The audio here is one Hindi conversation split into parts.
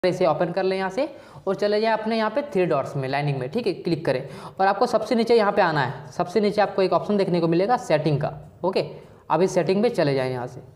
इसे ओपन कर लें यहाँ से और चले जाए अपने यहाँ पे 3 डॉट्स में लाइनिंग में, ठीक है, क्लिक करें और आपको सबसे नीचे यहाँ पे आना है। सबसे नीचे आपको एक ऑप्शन देखने को मिलेगा सेटिंग का। ओके, अब इस सेटिंग पे चले जाएं यहाँ से।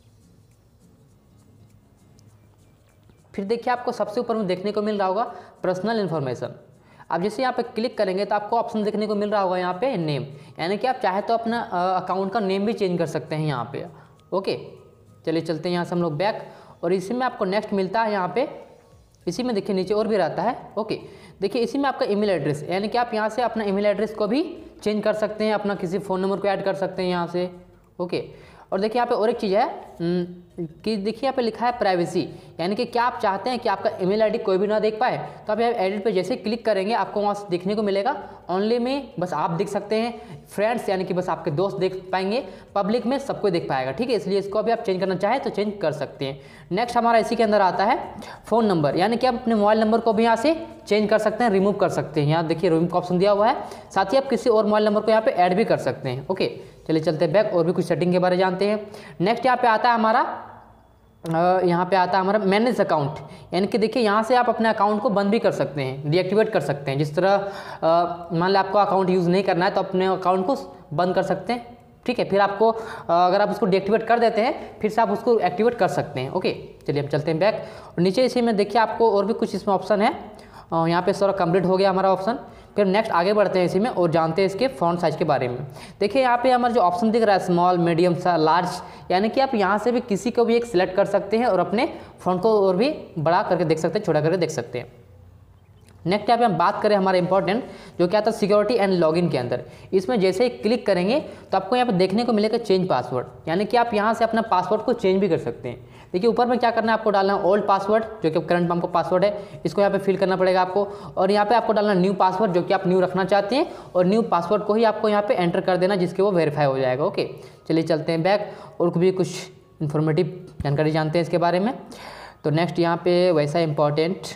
फिर देखिए आपको सबसे ऊपर में देखने को मिल रहा होगा पर्सनल इन्फॉर्मेशन। अब जैसे यहाँ पे क्लिक करेंगे तो आपको ऑप्शन देखने को मिल रहा होगा यहाँ पे नेम, यानी कि आप चाहे तो अपना अकाउंट का नेम भी चेंज कर सकते हैं यहाँ पे। ओके, चलिए चलते हैं यहाँ से हम लोग बैक और इसी में आपको नेक्स्ट मिलता है यहाँ पे, इसी में देखिए नीचे और भी रहता है। ओके, देखिए इसी में आपका ईमेल एड्रेस, यानी कि आप यहाँ से अपना ईमेल एड्रेस को भी चेंज कर सकते हैं, अपना किसी फ़ोन नंबर को ऐड कर सकते हैं यहाँ से। ओके, और देखिए यहाँ पे और एक चीज़ है कि देखिए यहाँ पे लिखा है प्राइवेसी, यानी कि क्या आप चाहते हैं कि आपका ईमेल आईडी कोई भी ना देख पाए, तो आप यहाँ एडिट पे जैसे क्लिक करेंगे आपको वहाँ से देखने को मिलेगा ओनली में बस आप देख सकते हैं, फ्रेंड्स यानी कि बस आपके दोस्त देख पाएंगे, पब्लिक में सबको देख पाएगा। ठीक है, इसलिए इसको अभी आप चेंज करना चाहें तो चेंज कर सकते हैं। नेक्स्ट हमारा इसी के अंदर आता है फ़ोन नंबर, यानी कि आप अपने मोबाइल नंबर को भी यहाँ से चेंज कर सकते हैं, रिमूव कर सकते हैं। यहाँ देखिए रिमूव का ऑप्शन दिया हुआ है, साथ ही आप किसी और मोबाइल नंबर को यहाँ पे ऐड भी कर सकते हैं। ओके, चलिए चलते हैं बैक और भी कुछ सेटिंग के बारे में जानते हैं। नेक्स्ट यहाँ पे आता है हमारा मैनेज अकाउंट, यानी कि देखिए यहाँ से आप अपने अकाउंट को बंद भी कर सकते हैं, डीएक्टिवेट कर सकते हैं। जिस तरह मान लो आपको अकाउंट यूज़ नहीं करना है तो अपने अकाउंट को बंद कर सकते हैं। ठीक है, फिर आपको अगर आप उसको डीएक्टिवेट कर देते हैं फिर से आप उसको एक्टिवेट कर सकते हैं। ओके, चलिए हम चलते हैं बैक और नीचे इसी में देखिए आपको और भी कुछ इसमें ऑप्शन है। यहाँ पे सारा कंप्लीट हो गया हमारा ऑप्शन। फिर नेक्स्ट आगे बढ़ते हैं इसी में और जानते हैं इसके फ़ॉन्ट साइज़ के बारे में। देखिए यहाँ पे हमारा जो ऑप्शन दिख रहा है स्मॉल, मीडियम, लार्ज, यानी कि आप यहाँ से भी किसी को भी एक सिलेक्ट कर सकते हैं और अपने फ़ॉन्ट को और भी बड़ा करके देख सकते हैं, छोटा करके देख सकते हैं। नेक्स्ट यहाँ पे हम बात करें हमारा इंपॉर्टेंट जो क्या था सिक्योरिटी एंड लॉगिन के अंदर, इसमें जैसे ही क्लिक करेंगे तो आपको यहाँ पे देखने को मिलेगा चेंज पासवर्ड, यानी कि आप यहाँ से अपना पासवर्ड को चेंज भी कर सकते हैं। देखिए ऊपर में क्या करना है, आपको डालना है ओल्ड पासवर्ड जो कि करंट हमको पासवर्ड है, इसको यहाँ पे फिल करना पड़ेगा आपको, और यहाँ पे आपको डालना न्यू पासवर्ड जो कि आप न्यू रखना चाहते हैं, और न्यू पासवर्ड को ही आपको यहाँ पे एंटर कर देना जिसके वो वेरीफाई हो जाएगा। ओके, चलिए चलते हैं बैक और भी कुछ इन्फॉर्मेटिव जानकारी जानते हैं इसके बारे में। तो नेक्स्ट यहाँ पे वैसा इंपॉर्टेंट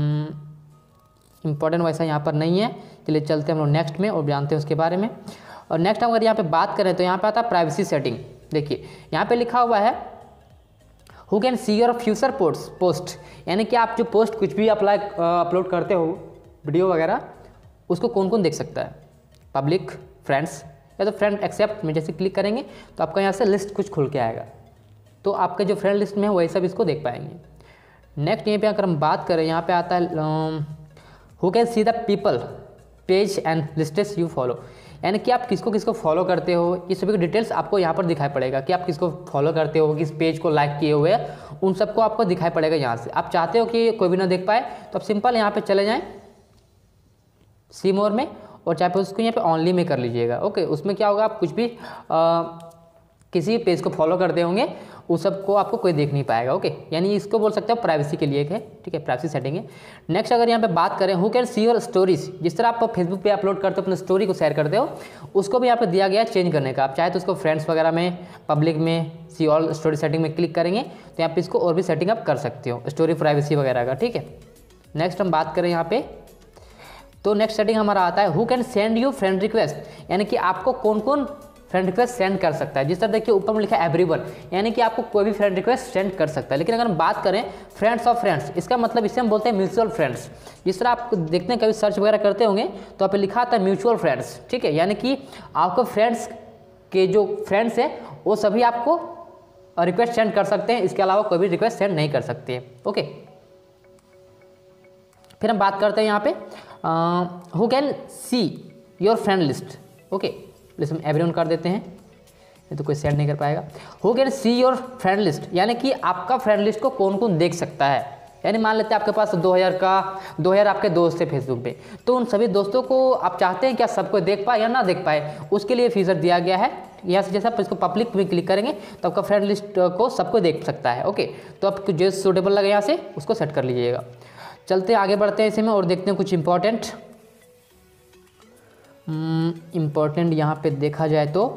वैसा यहाँ पर नहीं है। चलिए चलते हैं हम लोग नेक्स्ट में और जानते हैं उसके बारे में। और नेक्स्ट अगर यहाँ पे बात करें तो यहाँ पे आता है प्राइवेसी सेटिंग। देखिए यहाँ पे लिखा हुआ है who can see your future post, यानी कि आप जो पोस्ट कुछ भी अपलोड करते हो वीडियो वगैरह, उसको कौन कौन देख सकता है, पब्लिक, फ्रेंड्स, या तो फ्रेंड एक्सेप्ट में जैसे क्लिक करेंगे तो आपका यहाँ से लिस्ट कुछ खुल के आएगा, तो आपके जो फ्रेंड लिस्ट में है वही सब इसको देख पाएंगे। नेक्स्ट यहाँ पे अगर हम बात करें यहाँ पे आता है who can see the people page and lists you follow, यानी कि आप किसको किसको फॉलो करते हो, ये सभी की डिटेल्स आपको यहाँ पर दिखाई पड़ेगा कि आप किसको फॉलो करते हो, किस पेज को लाइक किए हुए हैं, उन सबको आपको दिखाई पड़ेगा यहाँ से। आप चाहते हो कि कोई भी ना देख पाए तो आप सिंपल यहाँ पे चले जाएं सी मोर में और चाहे पे उसको यहाँ पे ऑनली में कर लीजिएगा। ओके, उसमें क्या होगा, आप कुछ भी किसी पेज को फॉलो करते होंगे उस सबको आपको कोई देख नहीं पाएगा। ओके, यानी इसको बोल सकते हो प्राइवेसी के लिए एक है। ठीक है, प्राइवेसी सेटिंग है। नेक्स्ट अगर यहाँ पे बात करें who can see your stories, जिस तरह आप फेसबुक पे अपलोड करते हो अपने स्टोरी को शेयर करते हो, उसको भी यहाँ पे दिया गया है चेंज करने का। आप चाहे तो उसको फ्रेंड्स वगैरह में, पब्लिक में, सी ऑल स्टोरी सेटिंग में क्लिक करेंगे तो यहाँ पे इसको और भी सेटिंग आप कर सकते हो स्टोरी प्राइवेसी वगैरह का। ठीक है, नेक्स्ट हम बात करें यहाँ पे तो नेक्स्ट सेटिंग हमारा आता है who can send you friend request, यानी कि आपको कौन कौन फ्रेंड रिक्वेस्ट सेंड कर सकता है। जिस तरह देखिए ऊपर में लिखा है एवरीवन, यानी कि आपको कोई भी फ्रेंड रिक्वेस्ट सेंड कर सकता है। लेकिन अगर हम बात करें फ्रेंड्स ऑफ फ्रेंड्स, इसका मतलब इसे हम बोलते हैं म्यूचुअल फ्रेंड्स। जिस तरह आप देखते हैं कभी सर्च वगैरह करते होंगे तो आप लिखा आता है म्यूचुअल फ्रेंड्स। ठीक है, यानी कि आपको फ्रेंड्स के जो फ्रेंड्स हैं वो सभी आपको रिक्वेस्ट सेंड कर सकते हैं, इसके अलावा कोई भी रिक्वेस्ट सेंड नहीं कर सकते हैं। ओके, फिर हम बात करते हैं यहाँ पे who can see your friend list. Okay, हम एवरीवन कर देते हैं, ये तो कोई सेंड नहीं कर पाएगा। Who can see your friend list, यानी कि आपका फ्रेंड लिस्ट को कौन कौन देख सकता है। यानी मान लेते हैं आपके पास 2000 आपके दोस्त है फेसबुक पे, तो उन सभी दोस्तों को आप चाहते हैं क्या सबको देख पाए या ना देख पाए, उसके लिए फीचर दिया गया है। यहाँ से जैसे आप इसको पब्लिक में क्लिक करेंगे तो आपका फ्रेंड लिस्ट को सबको देख सकता है। ओके, तो आपको जो सूटेबल लगे यहाँ से उसको सेट कर लीजिएगा। चलते आगे बढ़ते हैं इसी में और देखते हैं कुछ इंपॉर्टेंट यहाँ पे देखा जाए तो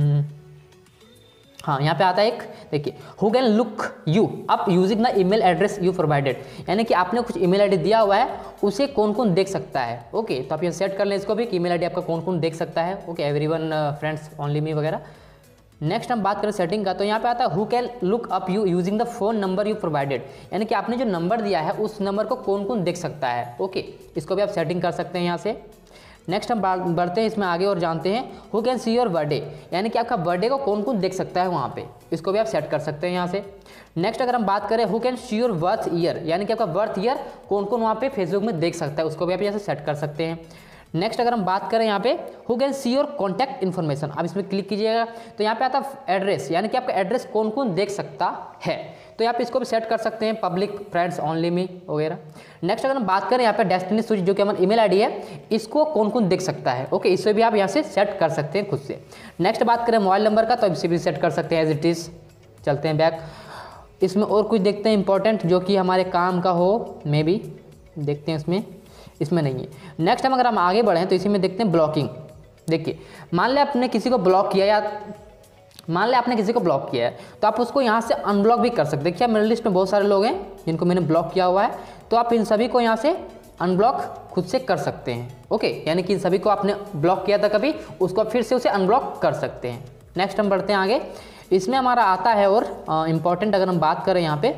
हाँ, यहाँ पे आता है एक, देखिए who can look you up using the email address you provided, यानी कि आपने कुछ ईमेल आईडी दिया हुआ है उसे कौन कौन देख सकता है। ओके, तो आप ये सेट कर लें इसको भी कि ईमेल आईडी आपका कौन कौन देख सकता है। Okay, everyone, friends, only me वगैरह। नेक्स्ट हम बात करें सेटिंग का, तो यहाँ पे आता है who can look up you using the phone number you provided, यानी कि आपने जो नंबर दिया है उस नंबर को कौन कौन देख सकता है। ओके, इसको भी आप सेटिंग कर सकते हैं यहाँ से। नेक्स्ट हम बढ़ते हैं इसमें आगे और जानते हैं who can see your birthday, यानी कि आपका बर्थडे को कौन कौन देख सकता है वहाँ पे, इसको भी आप सेट कर सकते हैं यहाँ से। नेक्स्ट अगर हम बात करें who can see your birth year, यानी कि आपका बर्थ ईयर कौन कौन वहाँ पे फेसबुक में देख सकता है, उसको भी आप यहाँ से सेट कर सकते हैं। नेक्स्ट अगर हम बात करें यहाँ पे who can see your contact information, आप इसमें क्लिक कीजिएगा तो यहाँ पे आता है एड्रेस, यानी कि आपका एड्रेस कौन कौन देख सकता है, तो यहाँ पे इसको भी सेट कर सकते हैं पब्लिक, फ्रेंड्स ओनली मी वगैरह। नेक्स्ट अगर हम बात करें यहाँ पे डेस्टिनी सूची, जो कि हमारा ईमेल आईडी है, इसको कौन कौन देख सकता है। ओके, इससे भी आप यहाँ से सेट कर सकते हैं खुद से। नेक्स्ट बात करें मोबाइल नंबर का, तो इसे भी सेट कर सकते हैं एज इट इज़। चलते हैं बैक, इसमें और कुछ देखते हैं इंपॉर्टेंट जो कि हमारे काम का हो, मे बी देखते हैं इसमें नहीं है। नेक्स्ट हम अगर हम आगे बढ़ें तो इसी में देखते हैं ब्लॉकिंग। देखिए, मान लें आपने किसी को ब्लॉक किया, या मान लें आपने किसी को ब्लॉक किया है तो आप उसको यहाँ से अनब्लॉक भी कर सकते हैं। देखिए मेरे लिस्ट में बहुत सारे लोग हैं जिनको मैंने ब्लॉक किया हुआ है, तो आप इन सभी को यहाँ से अनब्लॉक खुद से कर सकते हैं। ओके, यानी कि इन सभी को आपने ब्लॉक किया था कभी, उसको फिर से उसे अनब्लॉक कर सकते हैं। नेक्स्ट हम बढ़ते हैं आगे, इसमें हमारा आता है और इम्पॉर्टेंट अगर हम बात करें यहाँ पे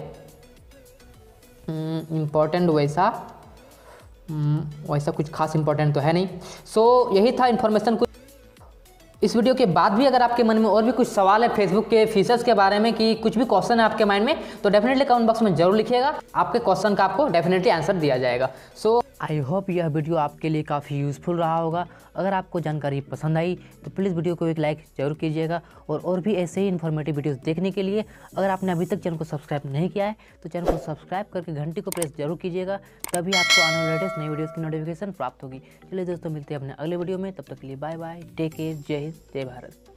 इम्पॉर्टेंट वैसा कुछ खास इंपॉर्टेंट तो है नहीं। सो यही था इन्फॉर्मेशन कुछ। इस वीडियो के बाद भी अगर आपके मन में और भी कुछ सवाल है फेसबुक के फीचर्स के बारे में, कि कुछ भी क्वेश्चन है आपके माइंड में, तो डेफिनेटली कमेंट बॉक्स में जरूर लिखिएगा, आपके क्वेश्चन का आपको डेफिनेटली आंसर दिया जाएगा। सो आई होप यह वीडियो आपके लिए काफ़ी यूज़फुल रहा होगा। अगर आपको जानकारी पसंद आई तो प्लीज़ वीडियो को एक लाइक जरूर कीजिएगा, और भी ऐसे ही इन्फॉर्मेटिव वीडियोस देखने के लिए अगर आपने अभी तक चैनल को सब्सक्राइब नहीं किया है तो चैनल को सब्सक्राइब करके घंटी को प्रेस जरूर कीजिएगा, तभी आपको आने वाले लेटेस्ट नई वीडियोज़ की नोटिफिकेशन प्राप्त होगी। चलिए दोस्तों, मिलते हैं अपने अगले वीडियो में, तब तक के लिए बाय बाय, टेक केयर, जय हिंद, जय भारत।